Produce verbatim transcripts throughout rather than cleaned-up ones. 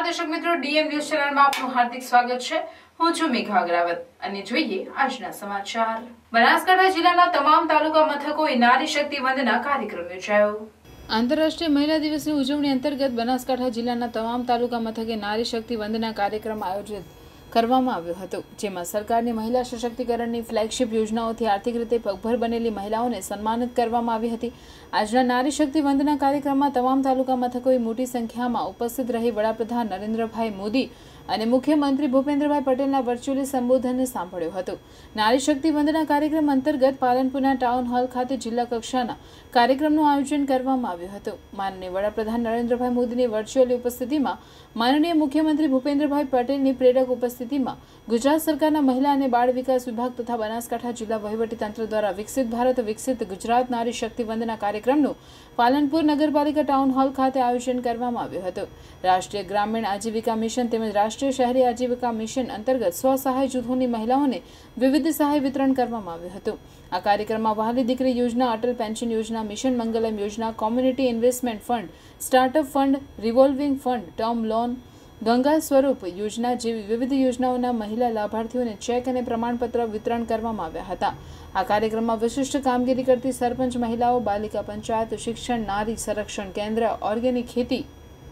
નમસ્કાર દર્શક મિત્રો, ડીએમ ન્યૂઝ ચેનલમાં આપનું હાર્દિક સ્વાગત છે। હું છું મેઘા અગ્રવાલ અને જોઈએ આજના સમાચાર। બનાસકાંઠા જિલ્લાના તમામ તાલુકા મથકોએ નારી શક્તિ વંદના કાર્યક્રમ યોજાયો। આંતરરાષ્ટ્રીય મહિલા દિવસની ઉજવણી અંતર્ગત બનાસકાંઠા જિલ્લાના તમામ તાલુકા મથકે નારી શક્તિ વંદના કાર્યક્રમ આયોજિત કરવામાં આવ્યો હતો, જેમાં સરકારની મહિલા સશક્તિકરણની ફ્લેગશિપ યોજનાઓથી આર્થિક રીતે પગભર બનેલી મહિલાઓને સન્માનિત કરવામાં આવી હતી। આજના નારી શક્તિ વંદના કાર્યક્રમમાં તમામ તાલુકા મથકોએ મોટી સંખ્યામાં ઉપસ્થિત રહી વડાપ્રધાન નરેન્દ્રભાઈ મોદી અને મુખ્યમંત્રી ભૂપેન્દ્રભાઈ પટેલના વર્ચ્યુઅલી સંબોધનને સાંભળ્યો હતો। નારી શક્તિ વંદના કાર્યક્રમ અંતર્ગત પાલનપુરના ટાઉન હોલ ખાતે જિલ્લા કક્ષાના કાર્યક્રમનું આયોજન કરવામાં આવ્યું હતું। માનનીય વડાપ્રધાન નરેન્દ્રભાઈ મોદીની વર્ચ્યુઅલી ઉપસ્થિતિમાં માનનીય મુખ્યમંત્રી ભૂપેન્દ્રભાઈ પટેલની પ્રેરક ઉપસ્થિતિમાં ગુજરાત સરકારના મહિલા અને બાળ વિકાસ વિભાગ તથા બનાસકાંઠા જિલ્લા વહીવટીતંત્ર દ્વારા વિકસિત ભારત વિકસિત ગુજરાત નારી શક્તિ વંદના કાર્યક્રમનું પાલનપુર નગરપાલિકા ટાઉન હોલ ખાતે આયોજન કરવામાં આવ્યું હતું। રાષ્ટ્રીય ગ્રામીણ આજીવિકા મિશન તેમજ રાષ્ટ્રીય શહેરી આજીવિકા મિશન અંતર્ગત સ્વ સહાય જૂથોની મહિલાઓને વિવિધ સહાય વિતરણ કરવામાં આવ્યું હતું। આ કાર્યક્રમમાં વહાલી દીકરી યોજના, અટલ પેન્શન યોજના, મિશન મંગલમ યોજના, community investment fund, startup fund, revolving fund, term loan, Ganga Swarup યોજના જેવી વિવિધ યોજનાઓના મહિલા લાભાર્થીઓને ચેક અને પ્રમાણપત્ર વિતરણ કરવામાં આવ્યા હતા। આ કાર્યક્રમમાં વિશિષ્ટ કામગીરી કરતી સરપંચ મહિલાઓ, બાલિકા પંચાયત, શિક્ષણ, નારી સંરક્ષણ કેન્દ્ર, ઓર્ગેનિક ખેતી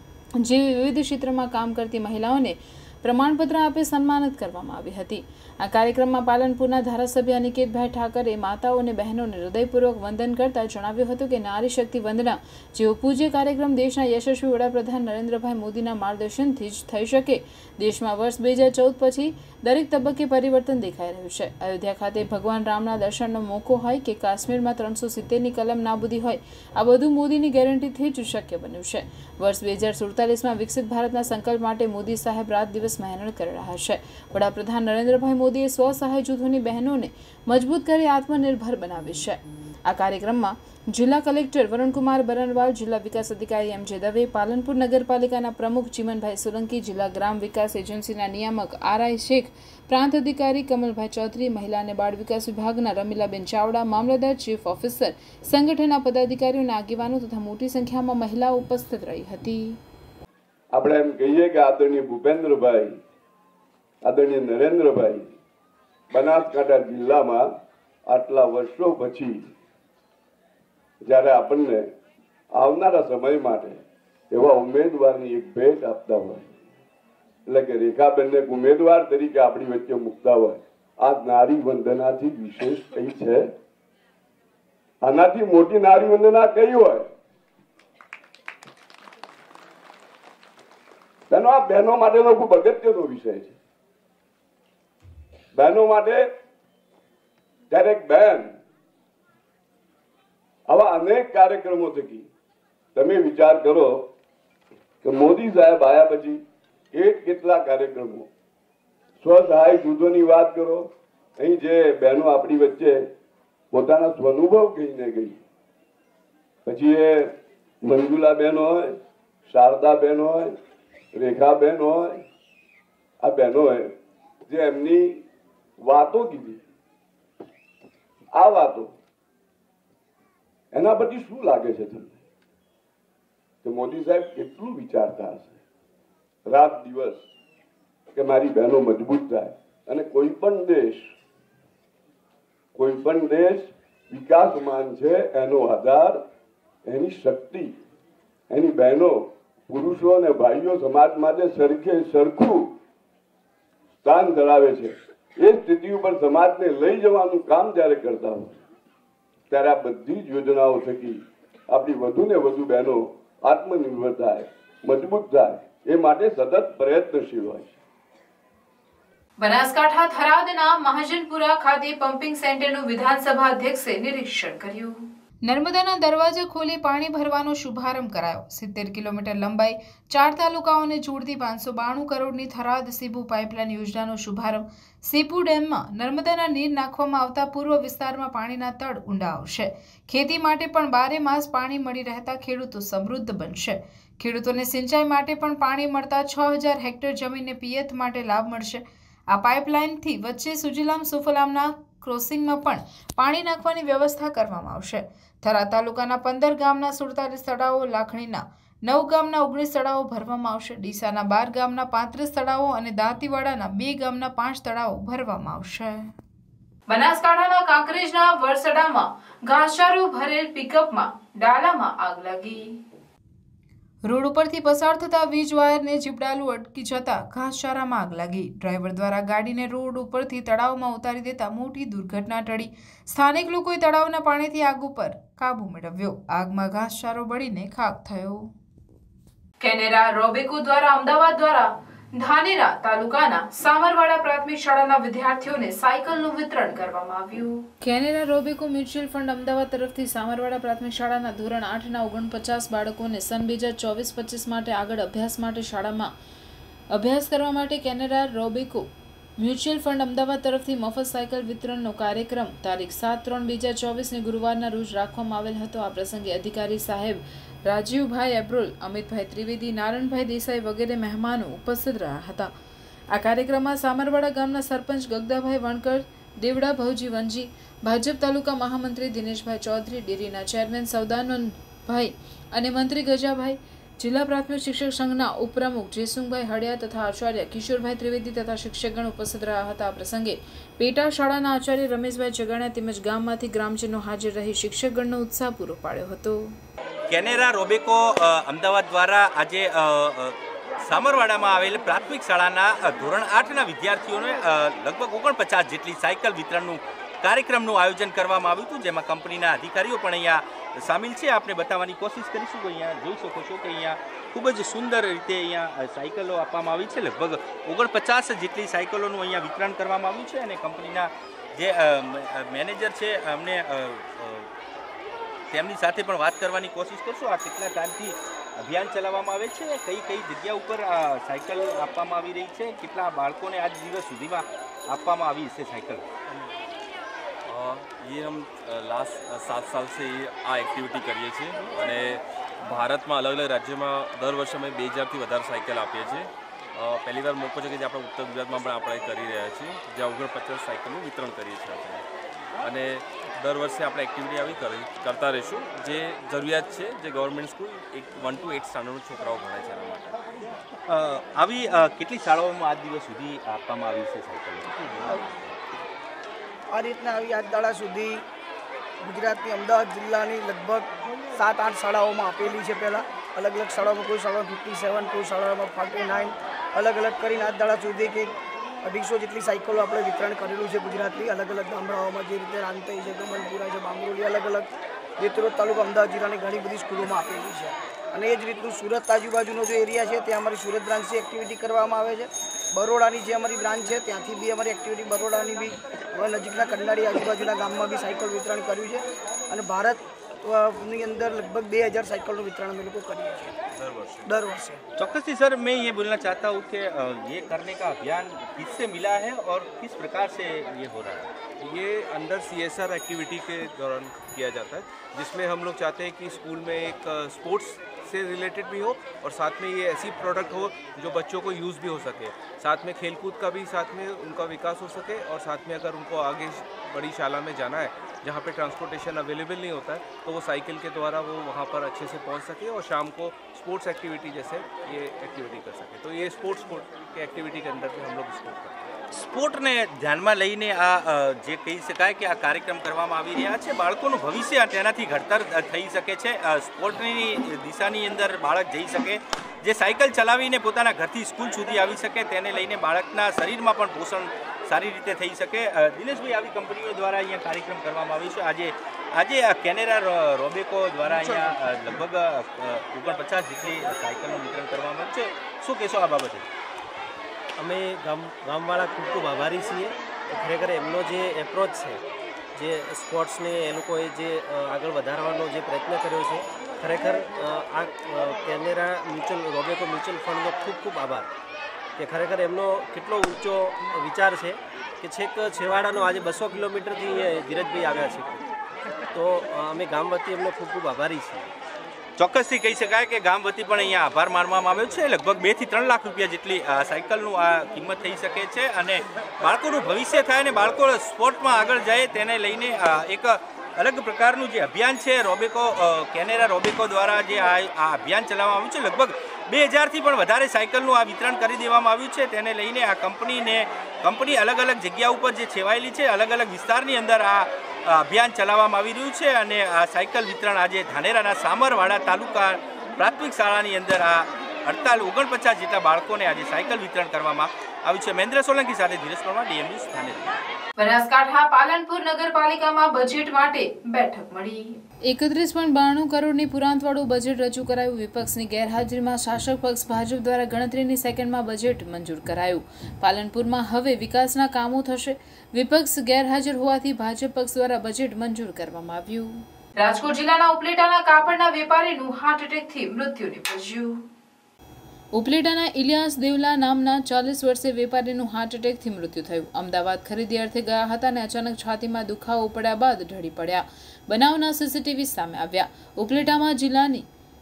જેવી વિવિધ ક્ષેત્રમાં કામ કરતી મહિલાઓને પ્રમાણપત્ર આપી સન્માનિત કરવામાં આવી હતી। આ કાર્યક્રમમાં પાલનપુરના ધારાસભ્ય અનિકેતભાઈ ઠાકરે માતાઓ અને બહેનોને હૃદયપૂર્વક વંદન કરતા જણાવ્યું હતું કે નારી શક્તિ વંદના જેવો પૂજ્ય કાર્યક્રમ દેશના યશસ્વી વડાપ્રધાન નરેન્દ્રભાઈ મોદીના માર્ગદર્શનથી જ થઈ શકે। દેશમાં વર્ષ બે હજાર ચૌદ પછી દરેક તબક્કે પરિવર્તન દેખાઈ રહ્યું છે। અયોધ્યા ખાતે ભગવાન રામના દર્શનનો મોકો હોય કે કાશ્મીરમાં ત્રણસો સિત્તેરની કલમ નાબૂદી હોય, આ બધું મોદીની ગેરંટીથી જ શક્ય બન્યું છે। વર્ષ બે હજાર સુડતાલીસમાં વિકસિત ભારતના સંકલ્પ માટે મોદી સાહેબ રાત દિવસ મહેનત કરી રહ્યા છે। વડાપ્રધાન નરેન્દ્રભાઈ મોદીએ સ્વ સહાય જૂથોની બહેનોને મજબૂત કરી આત્મનિર્ભર બનાવી છે। આ કાર્યક્રમમાં જિલ્લા કલેક્ટર વરુણકુમાર બરનવાલ, જિલ્લા વિકાસ અધિકારી એમ જે દવે, પાલનપુર નગરપાલિકાના પ્રમુખ ચીમનભાઈ સોલંકી, જિલ્લા ગ્રામ વિકાસ એજન્સીના નિયામક આર આઈ શેખ, પ્રાંત અધિકારી કમલભાઈ ચૌધરી, મહિલા અને બાળ વિકાસ વિભાગના રમીલાબેન ચાવડા, મામલતદાર, ચીફ ઓફિસર, સંગઠનના પદાધિકારીઓ અને આગેવાનો તથા મોટી સંખ્યામાં મહિલાઓ ઉપસ્થિત રહી હતી। આપણે એમ કહીએ કે આદરણીય ભૂપેન્દ્રભાઈ, આદરણીય નરેન્દ્રભાઈ બનાસકાંઠા જિલ્લામાં આટલા વર્ષો પછી જ્યારે આપણને આવનારા સમય માટે એવા ઉમેદવારની એક ભેટ આપતા હોય, એટલે કે રેખાબેનને એક ઉમેદવાર તરીકે આપણી વચ્ચે મૂકતા હોય, આ નારી વંદનાથી વિશેષ કઈ છે? આનાથી મોટી નારી વંદના કઈ હોય? બહેનો, આ બહેનો માટેનો ખૂબ અગત્યનો વિષય છે। બહેનો માટે દરેક બહેન આવા અનેક કાર્યક્રમો થકી તમે વિચાર કરો કે મોદી સાહેબ આવ્યા પછી એક કેટલા કાર્યક્રમો, સ્વ સહાય જૂથોની વાત કરો, અહીં જે બહેનો આપણી વચ્ચે પોતાના સ્વઅનુભવ કહીને ગઈ, પછી એ મંજુલા બહેન હોય, શારદા બહેન હોય, રેખાબેન હોય, આ બહેનોએ જે એમની વાતો કીધી, આ વાતો એના પછી શું લાગે છે તમને કે મોદી સાહેબ કેટલું વિચારતા હશે રાત દિવસ કે મારી બહેનો મજબૂત થાય? અને કોઈ પણ દેશ કોઈ પણ દેશ વિકાસમાન છે, એનો આધાર એની શક્તિ, એની બહેનો, પુરુષો અને ભાઈઓ સમાજ માટે સરખે સરખું સ્થાન ધરાવે છે। એ સ્થિતિ ઉપર સમાજને લઈ જવાનું કામ જ્યારે કરતા હોય ત્યારે આ બધી જ યોજનાઓ થકી આપણી વધુ ને વધુ બહેનો આત્મનિર્ભર થાય, મજબૂત થાય, એ માટે સતત પ્રયત્નશીલ હોય છે। બનાસકાંઠા થરાદના મહાજનપુરા ખાતે પમ્પિંગ સેન્ટરનું વિધાનસભા અધ્યક્ષે નિરીક્ષણ કર્યું। નર્મદાના દરવાજા ખોલી પાણી ભરવાનો શુભારંભ કરાયો। સિત્તેર કિલોમીટર લંબાઈ, ચાર તાલુકાઓને જોડતી પાંચસો બાણું કરોડની થરાદ સીપુ પાઇપલાઇન યોજનાનો શુભારંભ। સીપુ ડેમમાં નર્મદાના નીર નાખવામાં આવતા પૂર્વ વિસ્તારમાં પાણીના તળ ઊંડા આવશે। ખેતી માટે પણ બારે માસ પાણી મળી રહેતા ખેડૂતો સમૃદ્ધ બનશે। ખેડૂતોને સિંચાઈ માટે પણ પાણી મળતા છ હજાર હેક્ટર જમીનને પિયત માટે લાભ મળશે। આ પાઇપલાઇનથી વચ્ચે સુજલામ સુફલામના ક્રોસિંગમાં પણ પાણી નાખવાની વ્યવસ્થા કરવામાં આવશે। થરા તાલુકાના પંદર ગામના સુડતાલીસ તળાવો, લાખણીના નવ ગામના ઓગણીસ તળાવો ભરવામાં આવશે। ડીસાના બાર ગામના પાંત્રીસ તળાવો અને દાંતીવાડાના બે ગામના પાંચ તળાવો ભરવામાં આવશે। બનાસકાંઠાના કાંકરેજના વરસડામાં ઘાસચારો ભરેલ પિકઅપમાં ડાલામાં આગ લાગી। રોડ ઉપરથી પસાર થતા વીજ વાયરને જીપડાલું અટકી જતા ઘાસચારામાં આગ લાગી। ડ્રાઈવર દ્વારા ગાડીને રોડ ઉપરથી તળાવમાં ઉતારી દેતા મોટી દુર્ઘટના ટળી। સ્થાનિક લોકોએ તળાવના પાણીથી આગ ઉપર કાબુ મેળવ્યો। આગમાં ઘાસચારો બળીને ખાખ થયો। કેનેરા રોબેકો દ્વારા અમદાવાદ દ્વારા ધાનેરા તાલુકાના સામરવાડા પ્રાથમિક શાળાના વિદ્યાર્થીઓને સાયકલનું વિતરણ કરવામાં આવ્યું। Canara Robeco mutual fund Ahmedabad તરફથી સામરવાડા પ્રાથમિક શાળાના ધોરણ આઠના ઓગણપચાસ બાળકોને સન બે હજાર ચોવીસ પચીસ માટે આગળ અભ્યાસ માટે શાળામાં અભ્યાસ કરવા માટે Canara Robeco mutual fund Ahmedabad તરફથી મફત સાયકલ વિતરણનો કાર્યક્રમ તારીખ સાત ત્રણ બે હજાર ચોવીસની ગુરુવારના રોજ રાખવામાં આવેલ હતો। આ પ્રસંગે અધિકારી સાહેબ રાજીવભાઈ એબ્રોલ, અમિતભાઈ ત્રિવેદી, નારણભાઈ દેસાઈ વગેરે મહેમાનો ઉપસ્થિત રહ્યા હતા। આ કાર્યક્રમમાં સામરવાડા ગામના સરપંચ ગગદાભાઈ વણકર, દેવડા ભવજી વંજી, ભાજપ તાલુકા મહામંત્રી દિનેશભાઈ ચૌધરી, ડેરીના ચેરમેન સૌદાનંદભાઈ અને મંત્રી ગજાભાઈ, જિલ્લા પ્રાથમિક શિક્ષક સંઘના ઉપપ્રમુખ જેસુંગભાઈ હળિયા તથા આચાર્ય કિશોરભાઈ ત્રિવેદી તથા શિક્ષકગણ ઉપસ્થિત રહ્યા હતા। આ પ્રસંગે પેટા શાળાના આચાર્ય રમેશભાઈ જગાણા તેમજ ગામમાંથી ગ્રામજનો હાજર રહી શિક્ષકગણનો ઉત્સાહ પૂરો પાડ્યો હતો। કેનેરા રોબેકો અમદાવાદ દ્વારા આજે સામરવાડામાં આવેલ પ્રાથમિક શાળાના ધોરણ આઠના વિદ્યાર્થીઓને લગભગ ઓગણપચાસ જેટલી સાયકલ વિતરણનું કાર્યક્રમનું આયોજન કરવામાં આવ્યું હતું, જેમાં કંપનીના અધિકારીઓ પણ અહીંયા સામેલ છે। આપણે બતાવવાની કોશિશ કરીશું કે અહીંયા જોઈ શકો છો કે અહીંયા ખૂબ જ સુંદર રીતે અહીંયા સાયકલો આપવામાં આવી છે। લગભગ ઓગણપચાસ જેટલી સાયકલોનું અહીંયા વિતરણ કરવામાં આવ્યું છે અને કંપનીના જે મેનેજર છે અમને તેમની સાથે પણ વાત કરવાની કોશિશ કરશું। આ કેટલા ટાઈમથી અભિયાન ચલાવવામાં આવે છે, કઈ કઈ જગ્યા ઉપર આ સાયકલ આપવામાં આવી રહી છે, કેટલા બાળકોને આજ દિવસ સુધીમાં આપવામાં આવી છે સાયકલ? ये हम लास्ट सात साल से ये आ एक्टिविटी करिए छे અને ભારતમાં અલગ અલગ રાજ્યોમાં દર વર્ષે અમે બે હજારથી વધારે સાયકલ આપીએ છીએ। પહેલી વાર મોકો છે કે જે આપણે ઉત્તર ગુજરાતમાં પણ આપણે કરી રહ્યા છીએ, જ્યાં ઓગણપચાસ સાયકલનું વિતરણ કરીએ છીએ આપણે અને દર વર્ષે આપણે એક્ટિવિટી આવી કરી કરતા રહીશું। જે જરૂરિયાત છે, જે ગવર્મેન્ટ સ્કૂલ એક વન ટુ એટ સ્ટાન્ડર્ડના છોકરાઓ ભણે છે એના માટે। આવી કેટલી શાળાઓમાં આજ દિવસ સુધી આપવામાં આવી છે સાયકલ? આ રીતના આવી આજ દાડા સુધી ગુજરાતની અમદાવાદ જિલ્લાની લગભગ સાત આઠ શાળાઓમાં આપેલી છે। પહેલાં અલગ અલગ શાળાઓમાં કોઈ શાળામાં ફિફ્ટી સેવન કોઈ શાળાઓમાં ફોર્ટી નાઇન અલગ અલગ કરીને આજ દાડા સુધી કે અઢીસો જેટલી સાયકલો આપણે વિતરણ કરેલું છે ગુજરાતની અલગ અલગ ગામડાઓમાં, જે રીતે રાંતઈ છે, ગમનપુરા છે, બામરોલી, અલગ અલગ જેતરોદ તાલુકા અમદાવાદ જિલ્લાની ઘણી બધી સ્કૂલોમાં આપેલી છે। અને એ જ રીતનું સુરત આજુબાજુનો જે એરિયા છે ત્યાં અમારી સુરત બ્રાન્ચથી એક્ટિવિટી કરવામાં આવે છે। બરોડાની જે અમારી બ્રાન્ચ છે ત્યાંથી બી અમારી એક્ટિવિટી બરોડાની બી નજીકના કન્નાડી આજુબાજુના ગામમાં બી સાયકલ વિતરણ કર્યું છે અને ભારતની અંદર લગભગ બે હજાર સાયકલનું વિતરણ અમે લોકો કરીએ છીએ દર વર્ષે દર વર્ષે। चौकसी सर, मैं ये बोलना चाहता हूँ कि ये करने का अभियान किससे मिला है और किस प्रकार से ये हो रहा है? ये under C S R activity के दौरान किया जाता है, जिसमें हम लोग चाहते हैं कि स्कूल में एक स्पोर्ट्स से रिलेटेड भी हो और साथ में ये ऐसी प्रोडक्ट हो जो बच्चों को यूज़ भी हो सके, साथ में खेलकूद का भी साथ में उनका विकास हो सके और साथ में अगर उनको आगे बड़ी शाला में जाना है जहाँ पे ट्रांसपोर्टेशन अवेलेबल नहीं होता है तो वो साइकिल के द्वारा वो वहाँ पर अच्छे से पहुँच सके और शाम को स्पोर्ट्स एक्टिविटी जैसे ये एक्टिविटी कर सके। तो ये स्पोर्ट्स के एक्टिविटी के अंदर भी हम लोग इसको करते हैं। સ્પોર્ટને ધ્યાનમાં લઈને આ જે કહી શકાય કે આ કાર્યક્રમ કરવામાં આવી રહ્યા છે, બાળકોનું ભવિષ્ય તેનાથી ઘડતર થઈ શકે છે। સ્પોર્ટની દિશાની અંદર બાળક જઈ શકે, જે સાયકલ ચલાવીને પોતાના ઘરથી સ્કૂલ સુધી આવી શકે, તેને લઈને બાળકના શરીરમાં પણ પોષણ સારી રીતે થઈ શકે। દિનેશભાઈ, આવી કંપનીઓ દ્વારા અહીંયા કાર્યક્રમ કરવામાં આવ્યો છે। આજે આજે કેનેરા રોબેકો દ્વારા અહીંયા લગભગ ઓગણપચાસ જેટલી સાયકલનું વિતરણ કરવામાં આવ્યું છે, શું કહેશો આ બાબતે? અમે ગામ ગામવાળા ખૂબ ખૂબ આભારી છીએ। ખરેખર એમનો જે એપ્રોચ છે, જે સ્પોર્ટ્સને એ લોકોએ જે આગળ વધારવાનો જે પ્રયત્ન કર્યો છે, ખરેખર આ કેનેરા મ્યુચ્યુઅલ રોબેકો મ્યુચ્યુઅલ ફંડનો ખૂબ ખૂબ આભાર કે ખરેખર એમનો કેટલો ઊંચો વિચાર છે કે છેક છેવાડાનો આજે બસો કિલોમીટરથી ધીરજભાઈ આવ્યા છે, તો અમે ગામ વતી એમનો ખૂબ ખૂબ આભારી છીએ। ચોક્કસથી કહી શકાય કે ગામ વતી પણ અહીંયા આભાર માનવામાં આવ્યો છે। લગભગ બે થી ત્રણ લાખ રૂપિયા જેટલી સાયકલનું આ કિંમત થઈ શકે છે અને બાળકોનું ભવિષ્ય થાય અને બાળકો સ્પોર્ટમાં આગળ જાય તેને લઈને એક અલગ પ્રકારનું જે અભિયાન છે રોબેકો કેનેરા રોબેકો દ્વારા જે આ આ અભિયાન ચલાવવામાં આવ્યું છે, લગભગ બે હજારથી પણ વધારે સાયકલનું આ વિતરણ કરી દેવામાં આવ્યું છે. તેને લઈને આ કંપનીને કંપની અલગ અલગ જગ્યા ઉપર જે છેવાયેલી છે, અલગ અલગ વિસ્તારની અંદર આ અભિયાન ચલાવવામાં આવી રહ્યું છે. અને આ સાયકલ વિતરણ આજે ધાનેરાના સામરવાડા તાલુકા પ્રાથમિક શાળાની અંદર આ અડતાલીસ ઓગણપચાસ જેટલા બાળકોને આજે સાયકલ વિતરણ કરવામાં આવ્યું છે. મહેન્દ્ર સોલંકી સાથે ધીરજ પરમાર, ડીએમ ન્યૂઝ, ધાનેરા. બનાસકાંઠા પાલનપુર નગરપાલિકામાં બજેટ માટે બેઠક મળી. એકત્રીસ પોઈન્ટ બાણું કરોડની પુરાંતવાળું બજેટ રજૂ કરાયું. વિપક્ષની ગેરહાજરીમાં શાસક પક્ષ ભાજપ દ્વારા ગણતરીની સેકન્ડમાં બજેટ મંજૂર કરાયું. પાલનપુરમાં હવે વિકાસના કામો થશે. વિપક્ષ ગેરહાજર હોવાથી ભાજપ પક્ષ દ્વારા બજેટ મંજૂર કરવામાં આવ્યું. રાજકોટ જિલ્લાના ઉપલેટાના કાપડના વેપારીનું હાર્ટ એટેકથી મૃત્યુ નિપજ્યું. ઉપલેટાના ઇલિયાસ દેવલા નામના ચાલીસ વર્ષીય વેપારીનું હાર્ટ એટેકથી મૃત્યુ થયું. અમદાવાદ ખરીદી અર્થે ગયા હતા અને અચાનક છાતીમાં દુખાવો પડ્યા બાદ ઢળી પડ્યા. બનાવના સીસીટીવી સામે આવ્યા. ઉપલેટામાં જિલ્લાની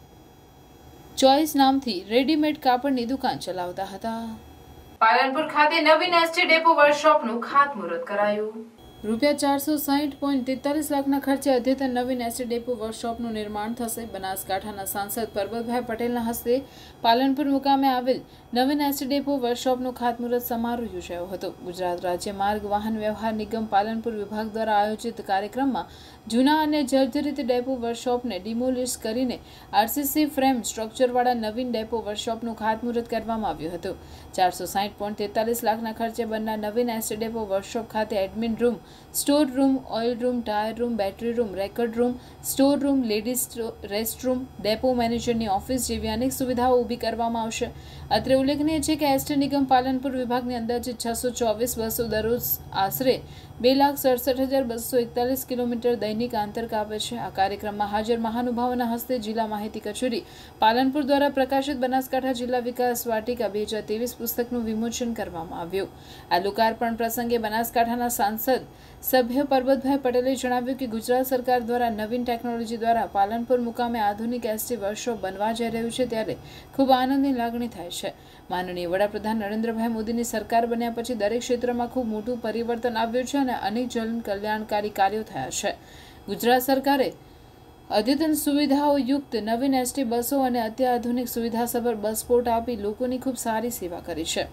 ચોઈસ નામથી રેડીમેડ કાપડની દુકાન ચલાવતા હતા. પાલનપુર ખાતે નવીન એસટી ડેપો વર્કશોપનું ખાતમુહૂર્ત કરાયું. રૂપિયા ચારસો સાહીઠ પોઈન્ટ તેતાલીસ લાખના ખર્ચે અદ્યતન નવીન એસટી ડેપો વર્કશોપનું નિર્માણ થશે. બનાસકાંઠાના સાંસદ પરબતભાઈ પટેલના હસ્તે પાલનપુર મુકામે આવેલ નવીન એસટી ડેપો વર્કશોપનું ખાતમુહૂર્ત સમારોહ યોજાયો હતો. ગુજરાત રાજ્ય માર્ગ વાહન વ્યવહાર નિગમ પાલનપુર વિભાગ દ્વારા આયોજિત કાર્યક્રમમાં જૂના અને જર્જરિત ડેપો વર્કશોપને ડિમોલિશ કરીને આરસીસી ફ્રેમ સ્ટ્રક્ચરવાળા નવીન ડેપો વર્કશોપનું ખાતમુહૂર્ત કરવામાં આવ્યું હતું. ચારસો સાહીઠ પોઈન્ટ તેતાલીસ લાખના ખર્ચે બનનાર નવીન એસટી ડેપો વર્કશોપ ખાતે admin room, store room, oil room, tyre room, battery room, record room, store room, ladies rest room, depot મેનેજરની ઓફિસ જેવી અનેક સુવિધાઓ ઊભી કરવામાં આવશે. અત્રે ઉલ્લેખનીય છે કે એસટી નિગમ પાલનપુર વિભાગની અંદાજિત છસો ચોવીસ બસો દરરોજ આશરે બે લાખ સડસઠ હજાર બસો એકતાલીસ કિલોમીટર દૈનિક આંતર કાપે છે. આ કાર્યક્રમમાં હાજર મહાનુભાવોના હસ્તે જિલ્લા માહિતી કચેરી પાલનપુર દ્વારા પ્રકાશિત બનાસકાંઠા જિલ્લા વિકાસ વાટિકા બે હજાર ત્રેવીસ પુસ્તકનું વિમોચન કરવામાં આવ્યું. આ લોકાર્પણ પ્રસંગે બનાસકાંઠાના સાંસદ સભ્ય પરબતભાઈ પટેલે જણાવ્યું કે ગુજરાત સરકાર દ્વારા નવીન ટેકનોલોજી દ્વારા પાલનપુર મુકામે આધુનિક એસટી વર્કશોપ બનવા જઈ રહ્યું છે, ત્યારે ખૂબ આનંદની લાગણી થાય છે. માનનીય વડાપ્રધાન નરેન્દ્રભાઈ મોદીની સરકાર બન્યા પછી દરેક ક્ષેત્રમાં ખૂબ મોટું પરિવર્તન આવ્યું છે અને અનેક જન કલ્યાણકારી કાર્યો થયા છે. ગુજરાત સરકારે અદ્યતન સુવિધાઓ યુક્ત નવીન એસટી બસો અને અત્યાધુનિક સુવિધાસભર બસ સ્પોટ આપી લોકોની ખૂબ સારી સેવા કરી છે.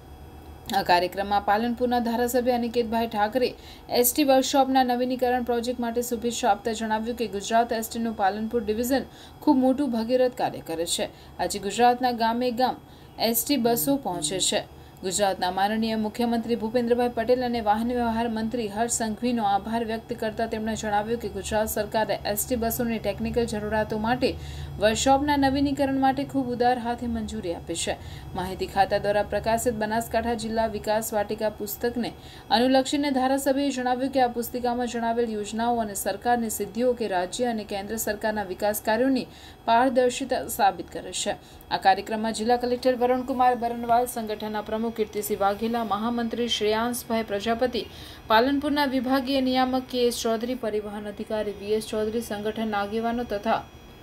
આ કાર્યક્રમમાં પાલનપુરના ધારાસભ્ય અનિકેતભાઈ ઠાકરે એસટી વર્કશોપના નવીનીકરણ પ્રોજેક્ટ માટે શુભેચ્છા આપતા જણાવ્યું કે ગુજરાત એસટીનું પાલનપુર ડિવિઝન ખૂબ મોટું ભગીરથ કાર્ય કરે છે. આજે ગુજરાતના ગામે ગામ એસટી બસો પહોંચે છે. ગુજરાતના માનનીય મુખ્યમંત્રી ભૂપેન્દ્રભાઈ પટેલ અને વાહન વ્યવહાર મંત્રી હર્ષ સંઘવીનો આભાર વ્યક્ત કરતા તેમણે જણાવ્યું કે ગુજરાત સરકારે એસટી બસોની ટેકનિકલ જરૂરિયાતો માટે વર્કશોપના નવીનીકરણ માટે ખૂબ ઉદાર હાથે મંજૂરી આપી છે. માહિતી ખાતા દ્વારા પ્રકાશિત બનાસકાંઠા જિલ્લા વિકાસ વાટિકા પુસ્તકને અનુલક્ષીને ધારાસભ્યએ જણાવ્યું કે આ પુસ્તિકામાં જણાવેલ યોજનાઓ અને સરકારની સિદ્ધિઓ કે રાજ્ય અને કેન્દ્ર સરકારના વિકાસ કાર્યોની પારદર્શિતા સાબિત કરે છે. આ કાર્યક્રમમાં જિલ્લા કલેક્ટર વરુણકુમાર બરનવાલ, સંગઠનના પ્રમુખ કીર્તિસિંહ વાઘેલા, મહામંત્રી શ્રેયાંશભાઈ પ્રજાપતિ, પાલનપુરના વિભાગીય નિયામક કે એસ ચૌધરી, પરિવહન અધિકારી વી એસ ચૌધરી, સંગઠનના આગેવાનો તથા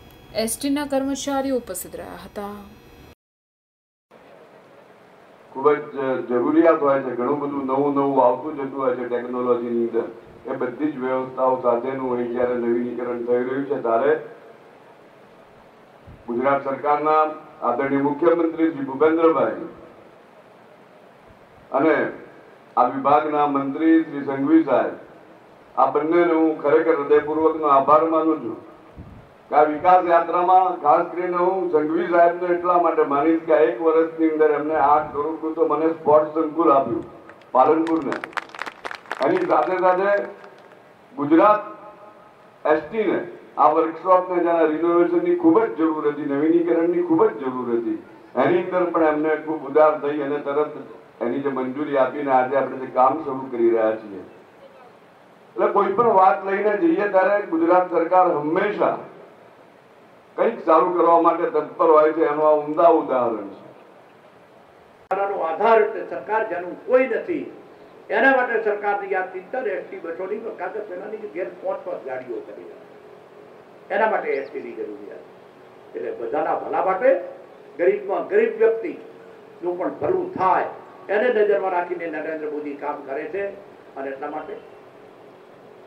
એસટીના કર્મચારીઓ ઉપસ્થિત રહ્યા હતા. ખૂબ જ જરૂરિયાત હોય છે, ઘણું બધું નવું નવું આવતું જતું હોય છે ટેકનોલોજીની અંદર. એ બધી જ વ્યવસ્થાઓ સાથેનું હોય જ્યારે નવીનીકરણ થઈ રહ્યું છે ત્યારે ગુજરાત સરકારના આદરણીય મુખ્યમંત્રી શ્રી ભૂપેન્દ્રભાઈ અને આ વિભાગના મંત્રી શ્રી સંઘવી સાહેબ, આ બંનેને હું ખરેખર હૃદયપૂર્વકનો આભાર માનું છું કે આ વિકાસ યાત્રામાં ખાસ કરીને હું સંઘવી સાહેબને એટલા માટે માનીશ કે એક વર્ષની અંદર એમને આઠ કરોડનું તો મને સ્પોર્ટ્સ સંકુલ આપ્યું પાલનપુરને. એની સાથે સાથે ગુજરાત એસટીને આ વર્કશોપને જેના રિનોવેશનની ખૂબ જ જરૂર હતી, નવીનીકરણની ખૂબ જ જરૂર હતી, એની અંદર પણ એમને ખૂબ ઉદાર થઈ અને તરત એની જે મંજૂરી આપીને આજે આપણે જે કામ શરૂ કરી રહ્યા છીએ. એટલે કોઈ પણ વાત લઈને જઈએ ત્યારે ગુજરાત સરકાર હંમેશા કંઈક સારું કરવા માટે તત્પર હોય છે. એનું આ ઉમદા ઉદાહરણ છે. આધાર સરકાર જેનું કોઈ નથી એના માટે સરકારની આ સિત્તેર એસટી બસોની કાગળ પેલાની ઘેર પાંચ પાંચ ગાડીઓ કરી એના માટે એસટીની જરૂરિયાત. એટલે બધાના ભલા માટે ગરીબમાં ગરીબ વ્યક્તિ નું પણ ભલું થાય એને નજરમાં રાખીને નરેન્દ્ર મોદી કામ કરે છે. અને એટલા માટે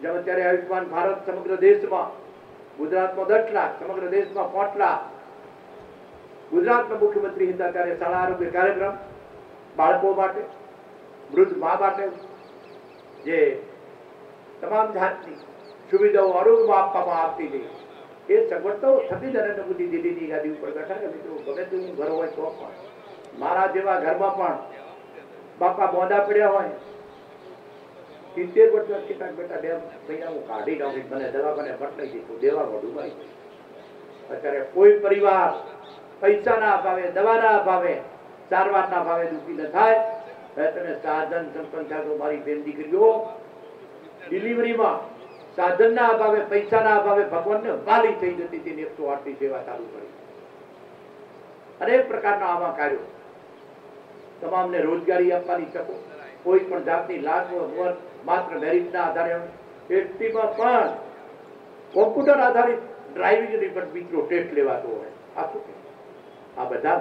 જેમ અત્યારે આયુષ્માન ભારત સમગ્ર દેશમાં, ગુજરાતમાં દસ લાખ, સમગ્ર દેશમાં પાંચ લાખ. ગુજરાતના મુખ્યમંત્રી હતા ત્યારે શાળા આરોગ્ય કાર્યક્રમ બાળકો માટે, વૃદ્ધ મા માટે, જે તમામ જાતની સુવિધાઓ આરોગ્યમાં આપવામાં આવતી હતી, એ સગવડતાઓ થતી નરેન્દ્ર મોદી દિલ્હીની ગાદી ઉપર બેઠા કે મિત્રો ગમે તેવું ઘર હોય તો પણ મારા જેવા ઘરમાં પણ બાપા બોંધા પડ્યા હોય, સિત્તેર વર્ષ કેટલાક બેટા બે મહિના હું કાઢી નાખી, મને દવાખાને બદલાઈ દીધું, દેવા વધુ મારી. અત્યારે કોઈ પરિવાર પૈસાના અભાવે, દવાના અભાવે, સારવારના અભાવે દુઃખી ન થાય. તમે સાધન સંપન્ન તો મારી બેન દીકરીઓ ડિલિવરીમાં સાધનના અભાવે, પૈસાના અભાવે ભગવાનને વાલી થઈ જતી હતી. એકસો આઠ ની સેવા ચાલુ કરી. અનેક પ્રકારના આવા કાર્યો, તમામને રોજગારી આપવાની તકો, કોઈ પણ જાતની લાજ વગર માત્ર મેરિટના આધારે, એસટીમાં પણ કોમ્પ્યુટર આધારિત ડ્રાઇવિંગની પણ મિત્રો ટેસ્ટ લેવાતો હોય. આ શું છે? આ બધા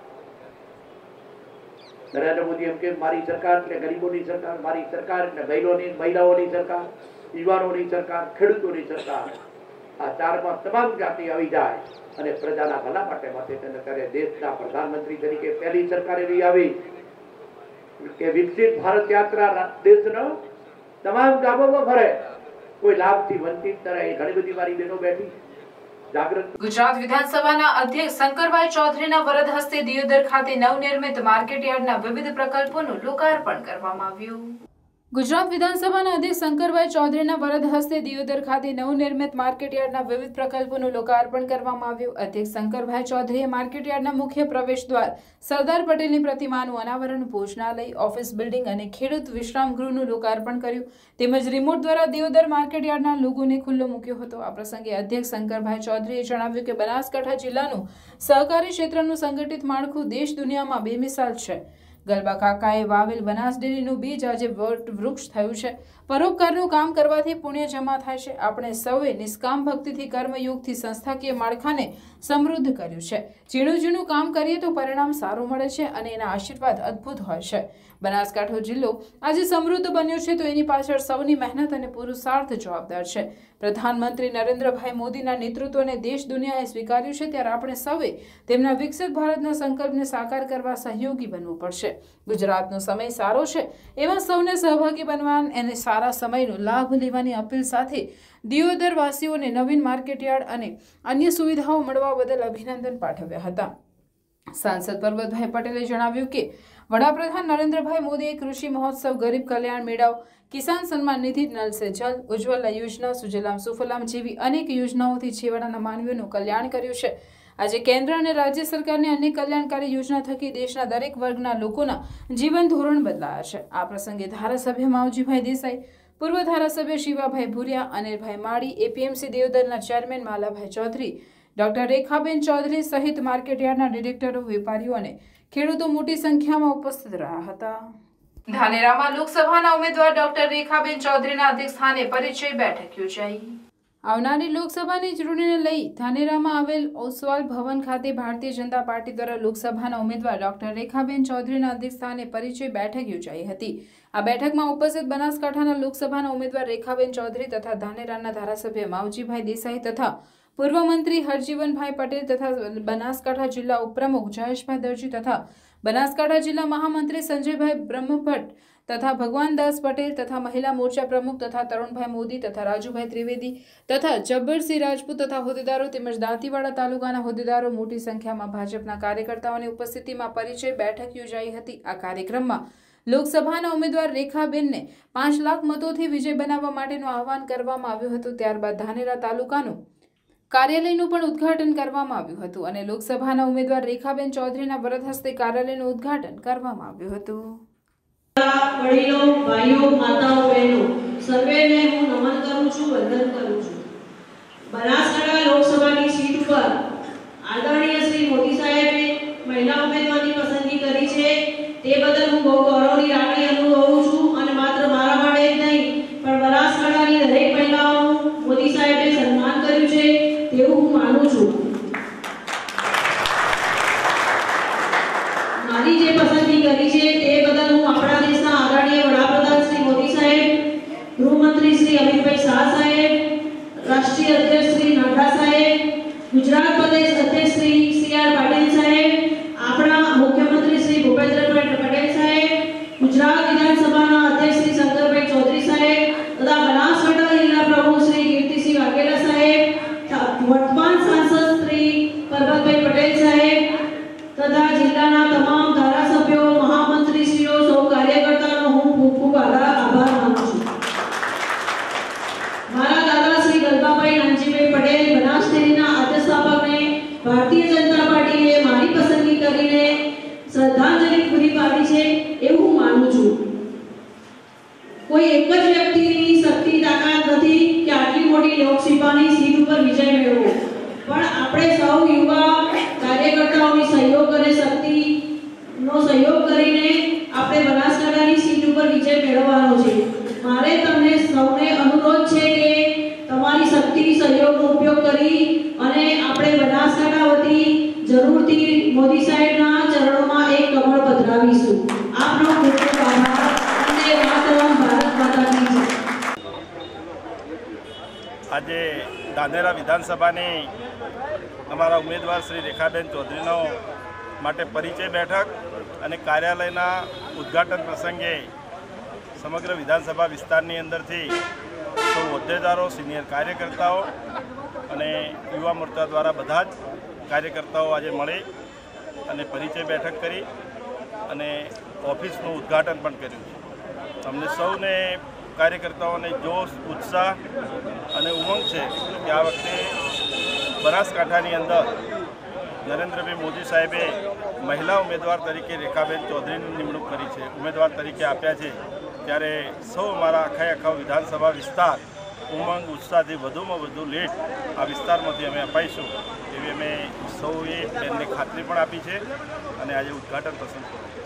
નરેન્દ્ર મોદી એમ કે મારી સરકાર એટલે ગરીબોની સરકાર, મારી સરકાર એટલે મહિલાઓની મહિલાઓની સરકાર, યુવાનોની સરકાર, ખેડૂતોની સરકાર. આ ચારમાં તમામ જાતિ આવી જાય અને પ્રજાના ભલા માટે માટે તેને ત્યારે દેશના પ્રધાનમંત્રી તરીકે પહેલી સરકાર એવી આવી કે વિકસિત ભારત યાત્રા દેશના તમામ ગામોમાં ફરે, કોઈ લાભથી વંચિત ન રહે. ઘણી બધી મારી બહેનો બેઠી. ગુજરાત વિધાનસભાના અધ્યક્ષ શંકરભાઈ ચૌધરીના વરદ હસ્તે દિયોદર ખાતે નવનિર્મિત માર્કેટયાર્ડના વિવિધ પ્રકલ્પોનું લોકાર્પણ કરવામાં આવ્યું. ગુજરાત વિધાનસભાના અધ્યક્ષ શંકરભાઈ ચૌધરીના વરદ હસ્તે દિયોદર ખાતે નવનિર્મિત માર્કેટયાર્ડના વિવિધ પ્રકલ્પોનું લોકાર્પણ કરવામાં આવ્યું. અધ્યક્ષ શંકરભાઈ ચૌધરીએ માર્કેટયાર્ડના મુખ્ય પ્રવેશ દ્વાર, સરદાર પટેલની પ્રતિમાનું અનાવરણ, ભોજનાલય, ઓફિસ બિલ્ડિંગ અને ખેડૂત વિશ્રામ ગૃહનું લોકાર્પણ કર્યું તેમજ રિમોટ દ્વારા દિયોદર માર્કેટયાર્ડના લોગોને ખુલ્લો મૂક્યો હતો. આ પ્રસંગે અધ્યક્ષ શંકરભાઈ ચૌધરીએ જણાવ્યું કે બનાસકાંઠા જિલ્લાનું સહકારી ક્ષેત્રનું સંગઠિત માળખું દેશ દુનિયામાં બેમિસાલ છે. ગલબા કાકાએ વાવેલ બનાસ ડેરીનું બીજ આજે વૃક્ષ થયું છે. પરોપકારનું કામ કરવાથી પુણ્ય જમા થાય છે. આપણે સૌએ નિષ્કામ ભક્તિથી, કર્મયોગથી સંસ્થાકીય માળખાને સમૃદ્ધ કર્યું છે. ઝીણું ઝીણું કામ કરીએ તો પરિણામ સારું મળે છે અને એના આશીર્વાદ અદ્ભુત હોય છે. બનાસકાંઠો જિલ્લો આજે સમૃદ્ધ બન્યો છે તો એની પાછળ સૌની મહેનત અને પુરુષાર્થ જવાબદાર છે. પ્રધાનમંત્રી નરેન્દ્રભાઈ મોદીના નેતૃત્વને દેશ દુનિયાએ સ્વીકાર્યું છે ત્યારે આપણે સૌએ તેમના વિકસિત ભારતના સંકલ્પને સાકાર કરવા સહયોગી બનવું પડશે. ગુજરાતનો સમય સારો છે એવા સૌને સહભાગી બનવા અને સારા સમયનો લાભ લેવાની અપીલ સાથે દિયોદર વાસીઓને નવીન માર્કેટયાર્ડ અને અન્ય સુવિધાઓ મળવા બદલ અભિનંદન પાઠવ્યા હતા. સાંસદ પરબતભાઈ પટેલે જણાવ્યું કે વડાપ્રધાન નરેન્દ્રભાઈ મોદીએ કૃષિ મહોત્સવ, ગરીબ કલ્યાણ મેળાવ, કિસાન સન્માન નિધિ, નલ સે જલ, ઉજ્જવલા યોજના, સુજલામ સુફલામ જેવી અનેક યોજનાઓથી છેવાડાના માનવીઓનું કલ્યાણ કર્યું છે. આજે કેન્દ્ર અને રાજ્ય સરકારની અનેક કલ્યાણકારી યોજના થકી દેશના દરેક વર્ગના લોકોના જીવન ધોરણ બદલાયા છે. આ પ્રસંગે ધારાસભ્ય માવજીભાઈ દેસાઈ, પૂર્વ ધારાસભ્ય શિવાભાઈ ભુરિયા, અનિલભાઈ માળી, એપીએમસી દિયોદરના ચેરમેન માલાભાઈ ચૌધરી, ડોક્ટર રેખાબેન ચૌધરી સહિત માર્કેટયાર્ડના ડિરેક્ટરો, વેપારીઓ અને ખેડૂતો મોટી સંખ્યામાં ઉપસ્થિત રહ્યા હતા. ધાનેરામાં લોકસભાના ઉમેદવાર ડોક્ટર રેખાબેન ચૌધરીના અધ્યક્ષસ્થાને પરિચય બેઠક યોજાઈ. આવનારી લોકસભાની ચૂંટણીને લઈ ધાનેરામાં આવેલ ઓસવાલ ભવન ખાતે ભારતીય જનતા પાર્ટી દ્વારા લોકસભાના ઉમેદવાર ડોક્ટર રેખાબેન ચૌધરીના અધ્યક્ષસ્થાને પરિચય બેઠક યોજાઈ હતી. આ બેઠકમાં ઉપસ્થિત બનાસકાંઠાના લોકસભાના ઉમેદવાર રેખાબેન ચૌધરી તથા ધાનેરાના ધારાસભ્ય માવજીભાઈ દેસાઈ તથા પૂર્વ મંત્રી હરજીવનભાઈ પટેલ તથા બનાસકાંઠા જિલ્લા ઉપપ્રમુખ જયેશભાઈ દરજી તથા બનાસકાંઠા જિલ્લા મહામંત્રી સંજયભાઈ બ્રહ્મભટ્ટ તથા ભગવાનદાસ પટેલ તથા મહિલા મોરચા પ્રમુખ તથા તરુણભાઈ મોદી તથા રાજુભાઈ ત્રિવેદી તથા જબ્બરસિંહ રાજપૂત તથા હોદ્દેદારો તેમજ દાંતીવાડા તાલુકાના હોદ્દેદારો મોટી સંખ્યામાં ભાજપના કાર્યકર્તાઓની ઉપસ્થિતિમાં પરિચય બેઠક યોજાઈ હતી. આ કાર્યક્રમમાં લોકસભાના ઉમેદવાર રેખાબેનને પાંચ લાખ મતોથી વિજય બનાવવા માટેનું આહવાન કરવામાં આવ્યું હતું. ત્યારબાદ ધાનેરા તાલુકાનું કાર્યાલયનું પણ ઉદ્ઘાટન કરવામાં આવ્યું હતું અને લોકસભાના ઉમેદવાર રેખાબેન ચૌધરીના વરદ હસ્તે કાર્યાલયનું ઉદ્ઘાટન કરવામાં આવ્યું હતું. વડીલો, ભાઈઓ, માતાઓ, બહેનો સર્વેને હું નમન કરું છું, વંદન કરું છું. બનાસકાંઠા લોકસભાની સીટ ઉપર આદરણીય શ્રી મોદી સાહેબે મહિલા ઉમેદવારની પસંદગી કરી છે તે બદલ હું બહુ ગૌરવની લાગણી અનુભવું છું અને માત્ર મારા માટે જ નહીં પણ બનાસકાંઠાની દરેક મહિલાઓનું મોદી સાહેબે સન્માન કર્યું છે તેવું હું માનું છું. મારી જે પસંદગી કરી છે તે બદલ હું આપણા દેશના આદરણીય વડાપ્રધાન શ્રી મોદી સાહેબ, ગૃહમંત્રી શ્રી અમિતભાઈ શાહ પરબતભાઈ પટેલ સાહેબ તથા જિલ્લાના તમામ ધારાસભ્યો, મહામંત્રીશ્રીઓ, સૌ કાર્યકર્તાનો હું ખૂબ ખૂબ આભાર માનું છું. મારા દાદા શ્રી ગલબાભાઈ નાનજીભાઈ પટેલ બનાસ ડેરીના આદ્ય સ્થાપકને ભારતીય જનતા પાર્ટીએ મારી પસંદગી કરીને શ્રદ્ધાંજલિ પૂરી પાડી છે એવું હું માનું છું. કોઈ એક જ વ્યક્તિની શક્તિ તાકાત નથી કે આટલી મોટી લોકસભાની સીટ ઉપર વિજય મેળવવો, પણ આપણે સૌ યુવા કાર્યકર્તાઓની સહયોગ અને શક્તિનો સહયોગ કરીને આપણે બનાસકાંઠાની સીટ ઉપર વિજય મેળવવાનો છે. મારે તમને સૌને અનુરોધ છે કે તમારી શક્તિ સહયોગનો ઉપયોગ કરી અને આપણે બનાસકાંઠા વતી જરૂરથી મોદી સાહેબના ચરણોમાં એક કમળ પધરાવીશું. આપનો ખૂબ ખૂબ આભાર. અને માતરમ, ભારત માતા કી જય. આજે ધાનેરા વિધાનસભાની અમારા ઉમેદવાર શ્રી રેખાબેન ચૌધરીનો માટે પરિચય બેઠક અને કાર્યાલયના ઉદ્ઘાટન પ્રસંગે સમગ્ર વિધાનસભા વિસ્તારની અંદરથી સૌ હોદ્દેદારો, સિનિયર કાર્યકર્તાઓ અને યુવા મોરચા દ્વારા બધા જ કાર્યકર્તાઓ આજે મળી અને પરિચય બેઠક કરી અને ઓફિસનું ઉદ્ઘાટન પણ કર્યું છે. અમને સૌને કાર્યકર્તાઓને જોશ, ઉત્સાહ અને ઉમંગ છે કે આ વખતે બનાસકાંઠાની અંદર નરેન્દ્રભાઈ મોદી સાહેબે મહિલા ઉમેદવાર તરીકે રેખાબેન ચૌધરીની નિમણૂક કરી છે, ઉમેદવાર તરીકે આપ્યા છે. ત્યારે સૌ અમારા આખા આખા વિધાનસભા વિસ્તાર ઉમંગ, ઉત્સાહથી વધુમાં વધુ લીડ આ વિસ્તારમાંથી અમે અપાઈશું એવી અમે સૌએ એમને ખાતરી પણ આપી છે અને આજે ઉદ્ઘાટન પ્રસંગ